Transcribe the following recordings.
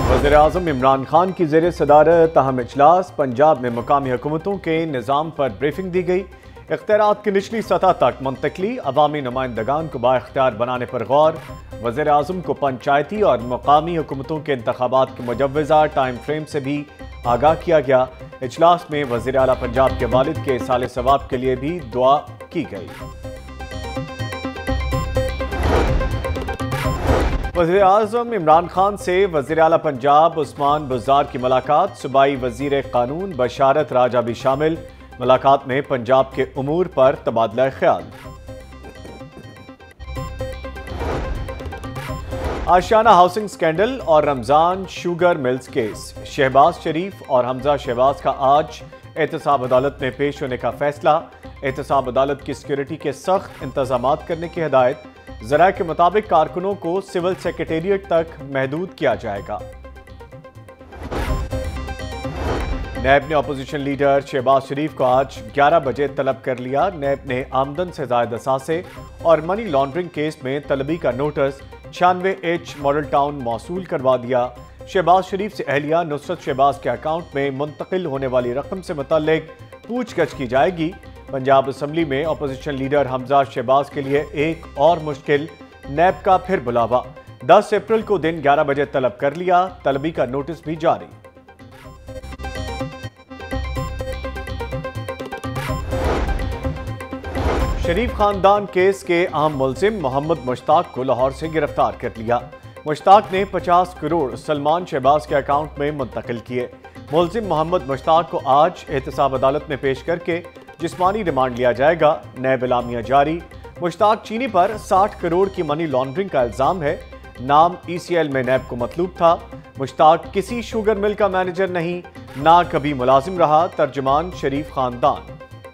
वज़ीर-ए-आज़म इमरान खान की ज़ेर सदारत अहम इजलास। पंजाब में मुकामी हुकूमतों के निज़ाम पर ब्रीफिंग दी गई। इख्तियारात की निचली सतह तक मुंतकली, अवामी नुमाइंदगान को बाइख्तियार बनाने पर गौर। वज़ीर-ए-आज़म को पंचायती और मुकामी हुकूमतों के इंतखाबात के मुजव्वज़ा टाइम फ्रेम से भी आगाह किया गया। इजलास में वज़ीर आला पंजाब के वालिद के साले सवाब के लिए भी दुआ की गई। वज़ीर आज़म इमरान खान से वज़ीर आला पंजाब उस्मान बुज़दार की मुलाकात। सूबाई वज़ीर कानून बशारत राजा भी शामिल। मुलाकात में पंजाब के उमूर पर तबादला ख्याल। आशियाना हाउसिंग स्कैंडल और Ramzan sugar mills case. Shehbaz Sharif और हमजा शहबाज का आज एहतसाब अदालत में पेश होने का फैसला। एहतसाब अदालत की सिक्योरिटी के सख्त इंतजाम करने की हिदायत। ज़राए के मुताबिक कारकुनों को सिविल सेक्रेटेरिएट तक महदूद किया जाएगा। नैब ने अपोजिशन लीडर शहबाज शरीफ को आज 11 बजे तलब कर लिया। नैब ने आमदन से ज़ायद असासे और मनी लॉन्ड्रिंग केस में तलबी का नोटिस 96H मॉडल टाउन मौसूल करवा दिया। शहबाज शरीफ से अहलिया नुसरत शहबाज के अकाउंट में मुंतकिल होने वाली रकम से मुतल्लिक पूछगछ की जाएगी। पंजाब असम्बली में अपोजिशन लीडर हमजा शहबाज के लिए एक और मुश्किल। नैब का फिर बुलावा। 10 अप्रैल को दिन 11 बजे तलब कर लिया। तलबी का नोटिस भी जारी। शरीफ खानदान केस के अहम मुल्जिम मोहम्मद मुश्ताक को लाहौर से गिरफ्तार कर लिया। मुश्ताक ने 50 करोड़ सलमान शहबाज के अकाउंट में मुंतकिल किए। मुल्जिम मोहम्मद मुश्ताक को आज एहतसाब अदालत में पेश करके जिस्मानी रिमांड लिया जाएगा। नैब इलामिया जारी। मुश्ताक चीनी पर 60 करोड़ की मनी लॉन्ड्रिंग का इल्जाम है। नाम ECL में नैब को मतलूब था। मुश्ताक किसी शुगर मिल का मैनेजर नहीं, ना कभी मुलाजिम रहा। तर्जुमान शरीफ खानदान।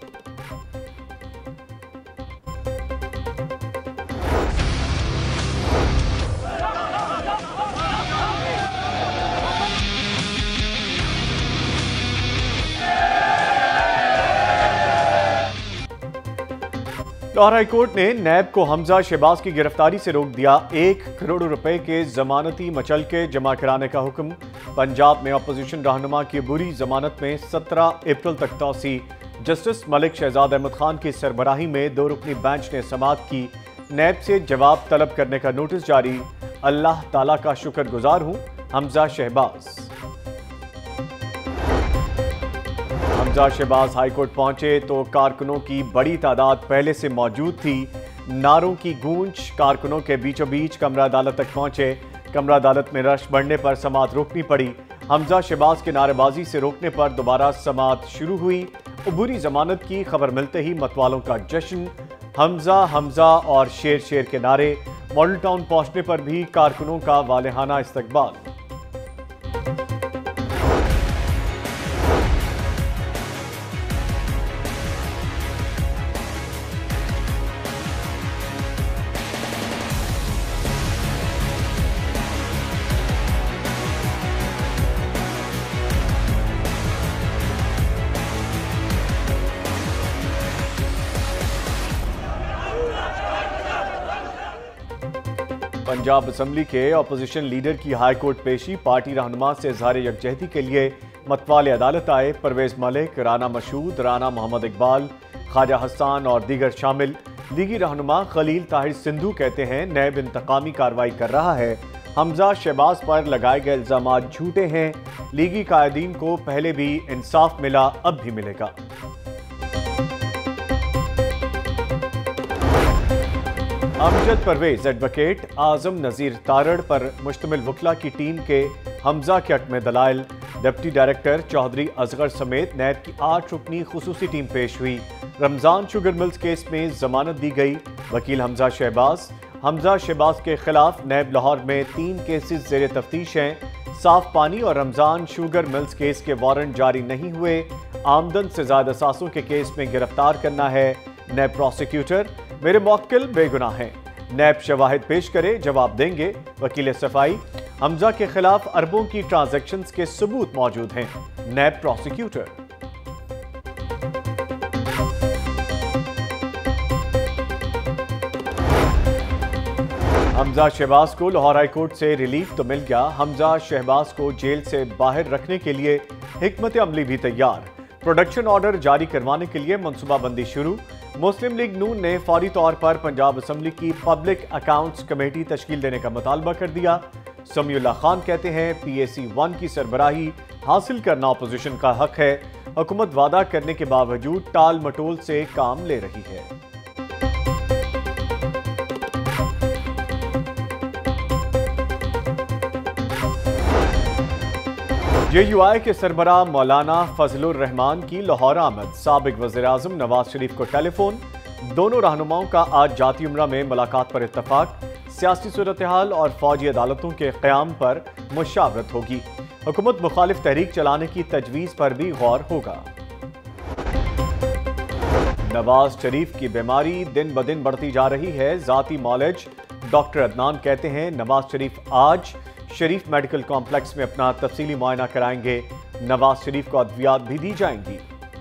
लाहौर हाई कोर्ट ने नैब को हमजा शहबाज की गिरफ्तारी से रोक दिया। 1 करोड़ रुपए के जमानती मचलके जमा कराने का हुक्म। पंजाब में अपोजिशन रहनुमा की बुरी जमानत में 17 अप्रैल तक तौसी। जस्टिस मलिक शहजाद अहमद खान की सरबराही में 2 रुकनी बेंच ने समाअत की। नैब से जवाब तलब करने का नोटिस जारी। अल्लाह ताला का शुक्रगुजार हूं, हमजा शहबाज। हमजा शहबाज हाईकोर्ट पहुंचे तो कारकुनों की बड़ी तादाद पहले से मौजूद थी। नारों की गूंज। कारकुनों के बीचों बीच कमरा अदालत तक पहुंचे। कमरा अदालत में रश बढ़ने पर समाअत रोकनी पड़ी। हमजा शहबाज के नारेबाजी से रोकने पर दोबारा समाअत शुरू हुई। अबूरी जमानत की खबर मिलते ही मतवालों का जश्न। हमजा हमजा और शेर शेर के नारे। मॉडल टाउन पहुंचने पर भी कारकुनों का वालेहाना इस्तकबाल। पंजाब असम्बली के अपोजिशन लीडर की हाई कोर्ट पेशी। पार्टी रहनुमा से इजहार यकजहती के लिए मतवाले अदालत आए। परवेज मलिक, राना मशहूद, राना मोहम्मद इकबाल, ख्वाजा हसन और दीगर शामिल। लीगी रहनुमा खलील ताहिर सिंधु कहते हैं नैब इंतकामी कार्रवाई कर रहा है। हमजा शहबाज पर लगाए गए इल्जाम झूठे हैं। लीगी कायदीन को पहले भी इंसाफ मिला, अब भी मिलेगा। अमजद परवेज एडवोकेट आजम नज़ीर तारड़ पर मुश्तमिल वकला की टीम के हमजा के हक में दलाइल। डिप्टी डायरेक्टर चौधरी असगर समेत नैब की 8 रुकनी खुसूसी टीम पेश हुई। रमजान शुगर मिल्स केस में जमानत दी गई। वकील हमजा शहबाज के खिलाफ नैब लाहौर में 3 केसेस जेर तफ्तीश हैं। साफ पानी और रमजान शुगर मिल्स केस के वारंट जारी नहीं हुए। आमदन से ज्यादा असासों के केस में गिरफ्तार करना है। नैब प्रोसिक्यूटर, मेरे मौक्किल बेगुनाह हैं। नैब शवाहिद पेश करे, जवाब देंगे। वकील सफाई, हमजा के खिलाफ अरबों की ट्रांजैक्शंस के सबूत मौजूद हैं। नैब प्रोसिक्यूटर। हमजा शहबाज को लाहौर हाई कोर्ट से रिलीफ तो मिल गया। हमजा शहबाज को जेल से बाहर रखने के लिए हिकमत अमली भी तैयार। प्रोडक्शन ऑर्डर जारी करवाने के लिए मनसूबाबंदी शुरू। मुस्लिम लीग नून ने फौरी तौर पर पंजाब असम्बली की पब्लिक अकाउंट्स कमेटी तश्कील देने का मुतालबा कर दिया। समीउल्लाह खान कहते हैं PAC 1 की सरबराही हासिल करना अपोजिशन का हक है। हुकूमत वादा करने के बावजूद टाल मटोल से काम ले रही है। JUI के सरबराह मौलाना फजलुर रहमान की लाहौर आमद। साबिक वज़ीर आज़म नवाज शरीफ को टेलीफोन। दोनों रहनुमाओं का आज जाती उम्रा में मुलाकात पर इत्तफाक। सियासी सूरत हाल और फौजी अदालतों के क़याम पर मुशावरत होगी। हुकूमत मुखालिफ तहरीक चलाने की तजवीज़ पर भी गौर होगा। नवाज शरीफ की बीमारी दिन ब दिन बढ़ती जा रही है। जाती मौलज डॉक्टर अदनान कहते हैं नवाज शरीफ आज शरीफ मेडिकल कॉम्प्लेक्स में अपना तफसीली मुआयना कराएंगे। नवाज शरीफ को अद्वियात भी दी जाएंगी।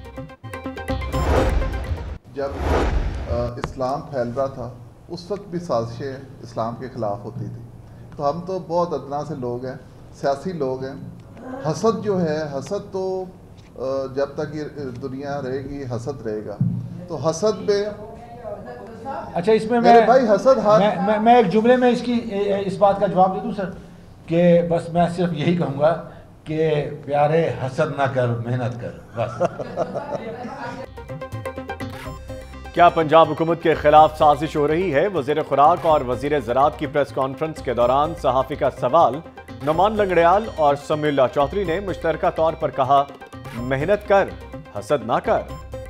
जब इस्लाम फैल रहा था उस वक्त भी साजिशें इस्लाम के ख़िलाफ़ होती थी। तो हम तो बहुत अदना से लोग हैं, सियासी लोग हैं। हसद जो है, हसद तो जब तक ये दुनिया रहेगी हसद रहेगा। तो हसद पे अच्छा, इसमें मेरे भाई हसद मैं एक जुमले में इस बात का जवाब दे दूं सर कि बस मैं सिर्फ यही कहूँगा कि प्यारे हसद ना कर, मेहनत कर बस। क्या पंजाब हुकूमत के खिलाफ साजिश हो रही है? वजीर खुराक और वजीर ज़राअत की प्रेस कॉन्फ्रेंस के दौरान सहाफ़ी का सवाल। नुमान लंगड़ियाल और समीउल्लाह चौधरी ने मुश्तरका तौर पर कहा मेहनत कर, हसद ना कर।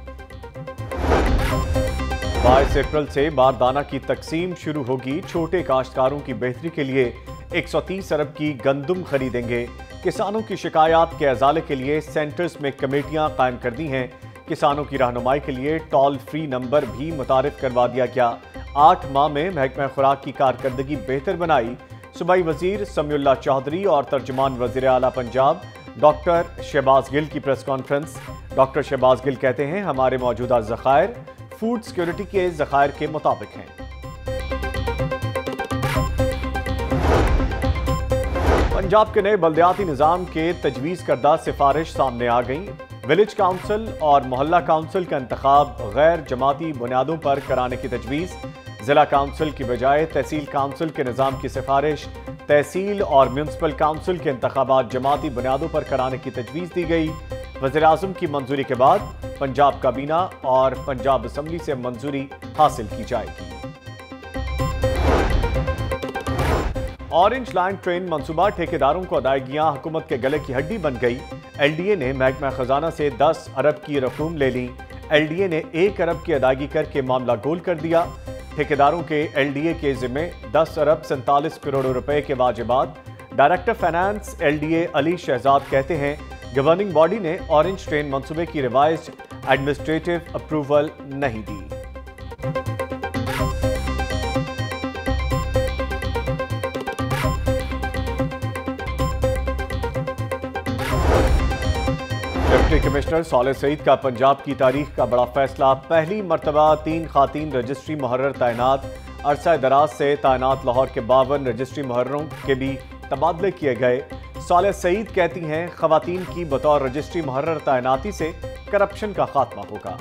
22 अप्रैल से बारदाना की तकसीम शुरू होगी। छोटे काश्तकारों की बेहतरी के लिए 130 अरब की गंदम खरीदेंगे। किसानों की शिकायत के अजाले के लिए सेंटर्स में कमेटियां कायम कर दी हैं। किसानों की रहनुमाई के लिए टोल फ्री नंबर भी मुतारिफ करवा दिया गया। 8 माह में महकमा खुराक की कारकर्दगी बेहतर बनाई। सूबाई वजीर समीउल्लाह चौधरी और तर्जुमान वजीर आला पंजाब डॉक्टर शहबाज गिल की press conference. Doctor Shehbaz Gill कहते हैं हमारे मौजूदा ज़खायर फूड सिक्योरिटी के ज़खायर के मुताबिक हैं। पंजाब के नए बल्दियाती निज़ाम के तजवीज़ करदा सिफारिश सामने आ गई। विलेज काउंसिल और मोहल्ला काउंसिल का इंतखाब गैर जमाती बुनियादों पर कराने की तजवीज़। जिला काउंसिल की बजाय तहसील काउंसिल के निज़ाम की सिफारिश। तहसील और म्यूनसिपल काउंसिल के इंतखाबात जमाती बुनियादों पर कराने की तजवीज़ दी गई। वज़ीर आज़म की मंजूरी के बाद पंजाब काबीना और पंजाब असम्बली से मंजूरी हासिल की जाएगी। ऑरेंज लाइन ट्रेन मंसूबा ठेकेदारों को अदायगियां हुकूमत के गले की हड्डी बन गई। LDA ने महकमा खजाना से 10 अरब की रकूम ले ली। LDA ने 1 अरब की अदायगी करके मामला गोल कर दिया। ठेकेदारों के LDA के जिम्मे 10 अरब 47 करोड़ रुपए के वाजिबात। Director finance LDA Ali Shahzad कहते हैं गवर्निंग बॉडी ने ऑरेंज ट्रेन मंसूबे की रिवाइज्ड एडमिनिस्ट्रेटिव अप्रूवल नहीं दी। डिप्टी कमिश्नर सालेह सईद का पंजाब की तारीख का बड़ा फैसला। पहली मरतबा 3 खातीन रजिस्ट्री मुहर्रर तैनात। अरसा दराज से तैनात लाहौर के 52 रजिस्ट्री मुहर्ररों के भी तबादले किए गए। सालेह सईद कहती हैं खवातीन की बतौर रजिस्ट्री मुहर्रर तैनाती से करप्शन का खात्मा होगा।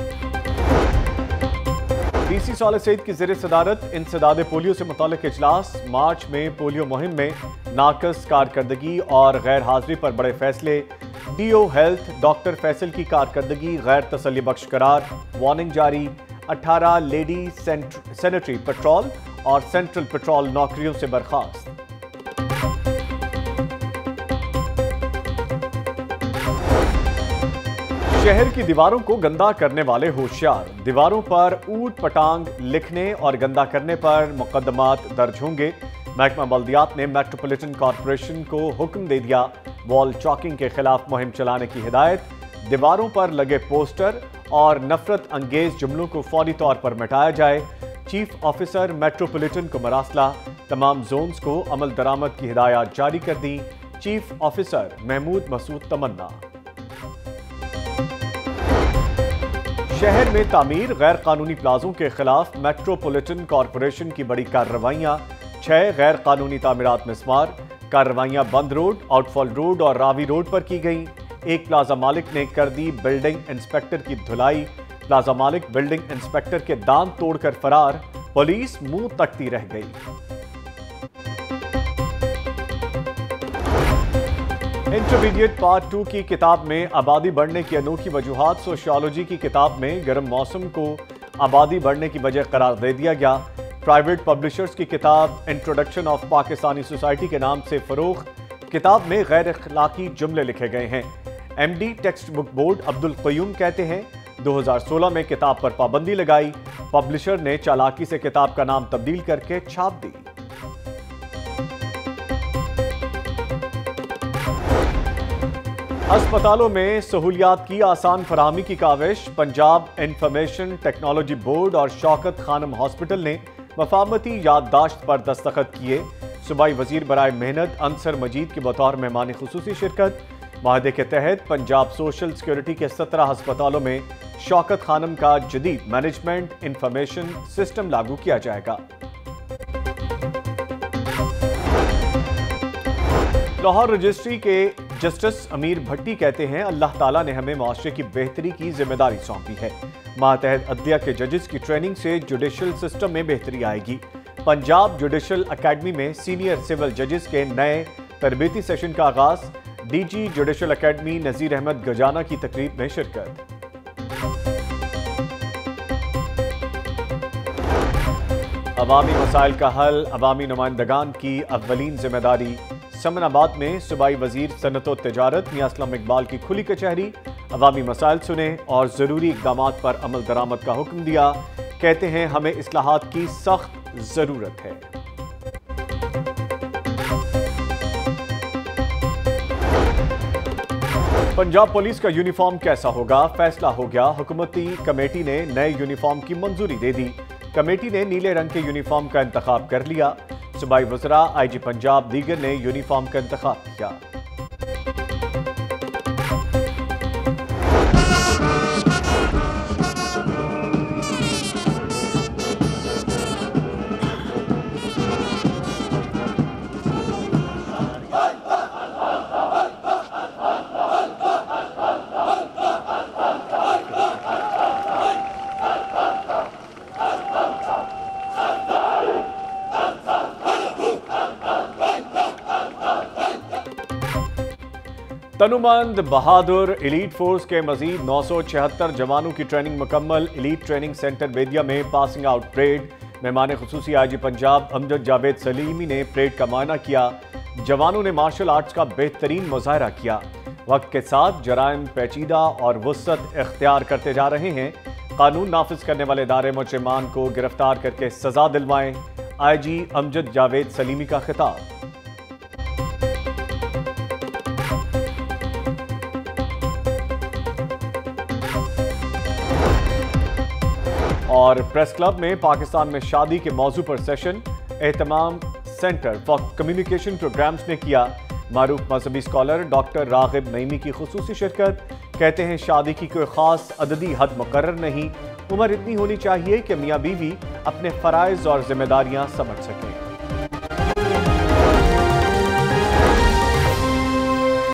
DC सालेह सईद की ज़ेर सदारत इंसदाद पोलियो से मुताल्लिक इजलास। मार्च में पोलियो मुहिम में नाकस कारकर्दगी और गैर हाजिरी पर बड़े फैसले। DO हेल्थ डॉक्टर फैसल की कारकर्दगी गैर तसल्ली बख्श करार। वार्निंग जारी। 18 लेडी सेनेटरी पेट्रोल और सेंट्रल पेट्रोल नौकरियों से बर्खास्त। शहर की दीवारों को गंदा करने वाले होशियार। दीवारों पर ऊट पटांग लिखने और गंदा करने पर मुकदमात दर्ज होंगे। महकमा बल्दियात ने मेट्रोपॉलिटन कॉरपोरेशन को हुक्म दे दिया। वॉल चॉकिंग के खिलाफ मुहिम चलाने की हिदायत। दीवारों पर लगे पोस्टर और नफरत अंगेज जुमलों को फौरी तौर पर मिटाया जाए। चीफ ऑफिसर मेट्रोपॉलिटन को मरासला। तमाम जोन्स को अमल दरामद की हिदायत जारी कर दी। Chief officer Mahmood Masood Tamanna. शहर में तामीर गैर कानूनी प्लाजों के खिलाफ मेट्रोपॉलिटन कॉरपोरेशन की बड़ी कार्रवाइयां। 6 गैर कानूनी तामीरात मिसमार। कार्रवाइयां बंद रोड, आउटफॉल रोड और रावी रोड पर की गई। एक प्लाजा मालिक ने कर दी बिल्डिंग इंस्पेक्टर की धुलाई। प्लाजा मालिक बिल्डिंग इंस्पेक्टर के दांत तोड़कर फरार। पुलिस मुंह तकती रह गई। इंटरमीडिएट पार्ट 2 की किताब में आबादी बढ़ने की अनोखी वजूहात। सोशियोलॉजी की किताब में गर्म मौसम को आबादी बढ़ने की वजह करार दे दिया गया। प्राइवेट पब्लिशर्स की किताब इंट्रोडक्शन ऑफ पाकिस्तानी सोसाइटी के नाम से फरोख्त। किताब में गैर अखलाकी जुमले लिखे गए हैं। MD text book board Abdul Qayyum कहते हैं 2016 में किताब पर पाबंदी लगाई। पब्लिशर ने चालाकी से किताब का नाम तब्दील करके छाप दी। अस्पतालों में सहूलियात की आसान फराहमी की काविश। पंजाब इंफॉर्मेशन टेक्नोलॉजी बोर्ड और शौकत खानम हॉस्पिटल ने मफाहमती याददाश्त पर दस्तखत किए। सूबाई वजीर बराए मेहनत अंसर मजीद की बतौर मेहमान खुसूसी शिरकत। माहदे के तहत पंजाब सोशल सिक्योरिटी के 17 अस्पतालों में शौकत खानम का जदीद मैनेजमेंट इंफॉर्मेशन सिस्टम लागू किया जाएगा। लाहौर रजिस्ट्री के जस्टिस अमीर भट्टी कहते हैं अल्लाह ताला ने हमें माशरे की बेहतरी की जिम्मेदारी सौंपी है। मातहत अदलिया के जजेस की ट्रेनिंग से जुडिशल सिस्टम में बेहतरी आएगी। पंजाब जुडिशल अकेडमी में सीनियर सिविल जजेस के नए तरबेती सेशन का आगाज। DG judicial academy Nazir Ahmad Gajana की तकरीब में शिरकत। अवामी मसाइल का हल अवामी नुमाइंदगान की अव्वलीन जिम्मेदारी। समनाबाद में सूबाई वजीर सनत और तिजारत मियां असलम इकबाल की खुली कचहरी। अवामी मसाइल सुने और जरूरी इक़दाम पर अमल दरामद का हुक्म दिया। कहते हैं हमें इस्लाहात की सख्त जरूरत है। पंजाब पुलिस का यूनिफॉर्म कैसा होगा, फैसला हो गया। हुकूमती कमेटी ने नए यूनिफॉर्म की मंजूरी दे दी। कमेटी ने नीले रंग के यूनिफॉर्म का इंतखाब कर लिया। सूबाई वज़रा, आईजी पंजाब दीगर ने यूनिफॉर्म का इंतखाब किया। तनुमंद बहादुर एलीट फोर्स के मजीद 976 जवानों की ट्रेनिंग मुकम्मल। एलीट ट्रेनिंग सेंटर बेदिया में पासिंग आउट परेड। मेहमान खुसूसी आईजी पंजाब अमजद जावेद सलीमी ने परेड का मायना किया। जवानों ने मार्शल आर्ट्स का बेहतरीन मुजाहरा किया। वक्त के साथ जराइम पेचीदा और वुसअत इख्तियार करते जा रहे हैं। कानून नाफिज करने वाले इदारे मुजरिमान को गिरफ्तार करके सजा दिलवाएं। आईजी अमजद जावेद सलीमी का खिताब। और प्रेस क्लब में पाकिस्तान में शादी के मौजू पर सेशन। एहतमाम सेंटर फॉर कम्युनिकेशन प्रोग्राम्स ने किया। मारूफ मजहबी स्कॉलर डॉक्टर रागिब नईमी की खुसूसी शिरकत। कहते हैं शादी की कोई खास अददी हद मुकर्रर नहीं, उम्र इतनी होनी चाहिए कि मियाँ बीवी अपने फराइज और जिम्मेदारियां समझ सकें।